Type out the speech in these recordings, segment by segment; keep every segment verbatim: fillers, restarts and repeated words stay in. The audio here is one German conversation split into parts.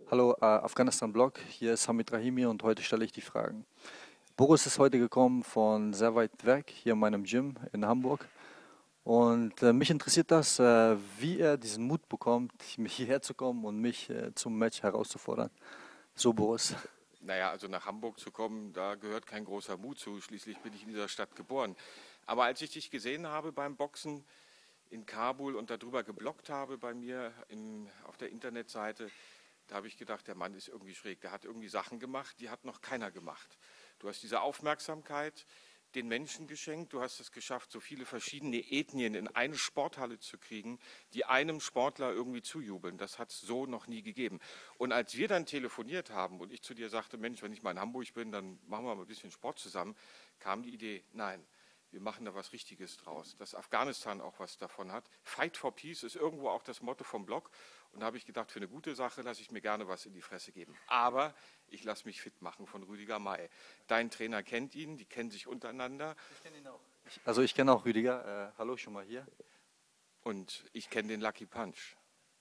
Hallo, äh, Afghanistan-Blog, hier ist Hamid Rahimi und heute stelle ich die Fragen. Boris ist heute gekommen von sehr weit weg, hier in meinem Gym in Hamburg. Und äh, mich interessiert das, äh, wie er diesen Mut bekommt, mich hierher zu kommen und mich äh, zum Match herauszufordern. So, Boris. Naja, also nach Hamburg zu kommen, da gehört kein großer Mut zu. Schließlich bin ich in dieser Stadt geboren. Aber als ich dich gesehen habe beim Boxen in Kabul und darüber gebloggt habe bei mir im, auf der Internetseite, da habe ich gedacht, der Mann ist irgendwie schräg. Der hat irgendwie Sachen gemacht, die hat noch keiner gemacht. Du hast diese Aufmerksamkeit den Menschen geschenkt. Du hast es geschafft, so viele verschiedene Ethnien in eine Sporthalle zu kriegen, die einem Sportler irgendwie zujubeln. Das hat es so noch nie gegeben. Und als wir dann telefoniert haben und ich zu dir sagte, Mensch, wenn ich mal in Hamburg bin, dann machen wir mal ein bisschen Sport zusammen, kam die Idee, nein, wir machen da was Richtiges draus, dass Afghanistan auch was davon hat. Fight for Peace ist irgendwo auch das Motto vom Blog. Und da habe ich gedacht, für eine gute Sache lasse ich mir gerne was in die Fresse geben. Aber ich lasse mich fit machen von Rüdiger May. Dein Trainer kennt ihn, die kennen sich untereinander. Ich kenne ihn auch. Ich, also ich kenne auch Rüdiger. Äh, hallo schon mal hier. Und ich kenne den Lucky Punch.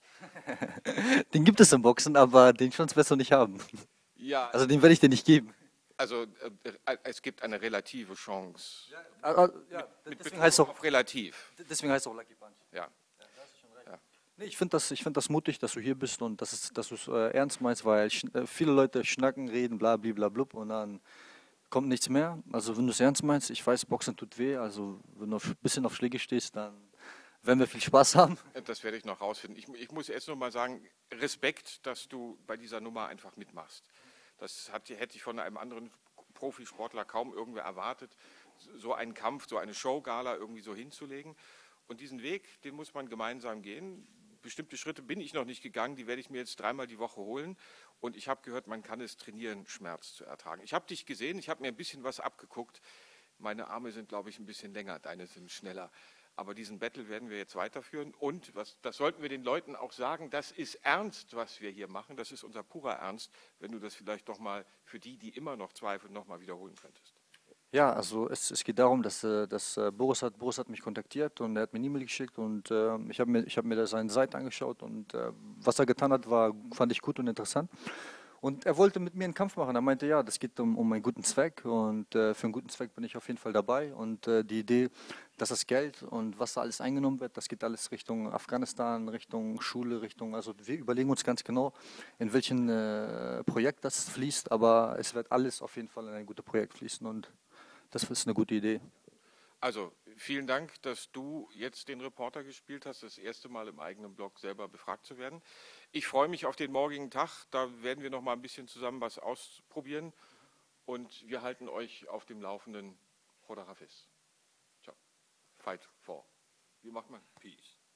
Den gibt es im Boxen, aber den Chance wirst du nicht haben. Ja, Also den werde ich dir nicht geben. also äh, es gibt eine relative Chance. Ja, äh, ja, Mit deswegen Betonung heißt es auch, auf relativ. deswegen heißt es auch Lucky Punch. Ja. Ja. Nee, ich finde das, ich find das mutig, dass du hier bist und dass, es, dass du es äh, ernst meinst, weil schn- äh, viele Leute schnacken, reden, bla bla bla blub und dann kommt nichts mehr. Also wenn du es ernst meinst, ich weiß, Boxen tut weh, also wenn du ein bisschen auf Schläge stehst, dann werden wir viel Spaß haben. Das werde ich noch rausfinden. Ich, ich muss erst noch mal sagen, Respekt, dass du bei dieser Nummer einfach mitmachst. Das hat, hätte ich von einem anderen Profisportler kaum irgendwer erwartet, so einen Kampf, so eine Showgala irgendwie so hinzulegen. Und diesen Weg, den muss man gemeinsam gehen. Bestimmte Schritte bin ich noch nicht gegangen, die werde ich mir jetzt dreimal die Woche holen. Und ich habe gehört, man kann es trainieren, Schmerz zu ertragen. Ich habe dich gesehen, ich habe mir ein bisschen was abgeguckt. Meine Arme sind, glaube ich, ein bisschen länger, deine sind schneller. Aber diesen Battle werden wir jetzt weiterführen. Und was, das sollten wir den Leuten auch sagen, das ist ernst, was wir hier machen. Das ist unser purer Ernst, wenn du das vielleicht doch mal für die, die immer noch zweifeln, noch mal wiederholen könntest. Ja, also es, es geht darum, dass, äh, dass äh, Boris hat, Boris hat mich kontaktiert und er hat mir eine E-Mail geschickt und äh, ich habe mir, ich hab mir da seine Seite angeschaut und äh, was er getan hat, war, fand ich gut und interessant. Und er wollte mit mir einen Kampf machen. Er meinte, ja, das geht um, um einen guten Zweck und äh, für einen guten Zweck bin ich auf jeden Fall dabei. Und äh, die Idee, dass das Geld und was da alles eingenommen wird, das geht alles Richtung Afghanistan, Richtung Schule, Richtung, also wir überlegen uns ganz genau, in welchen äh, Projekt das fließt, aber es wird alles auf jeden Fall in ein gutes Projekt fließen und das ist eine gute Idee. Also vielen Dank, dass du jetzt den Reporter gespielt hast, das erste Mal im eigenen Blog selber befragt zu werden. Ich freue mich auf den morgigen Tag, da werden wir noch mal ein bisschen zusammen was ausprobieren und wir halten euch auf dem Laufenden. Khoda Hafiz. Ciao. Fight for. Wie macht man? Peace.